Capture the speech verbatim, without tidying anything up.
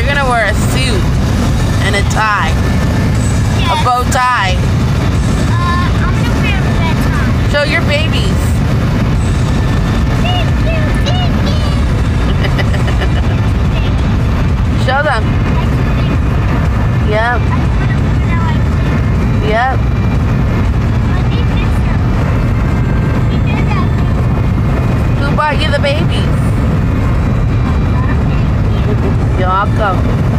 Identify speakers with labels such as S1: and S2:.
S1: you're gonna wear a suit and a tie.
S2: Yes.
S1: A bow tie.
S2: Uh, I'm gonna wear a red tie.
S1: Show your babies.
S2: Thank you, thank you.
S1: Show them. Yep. Yep. Who bought you the babies? You're welcome.